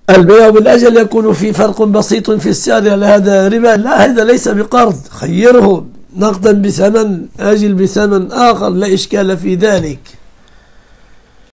البيع بالأجل يكون في فرق بسيط في السعر، هل هذا ربا؟ لا، هذا ليس بقرض، خيره نقدا بثمن آجل بثمن آخر، لا إشكال في ذلك.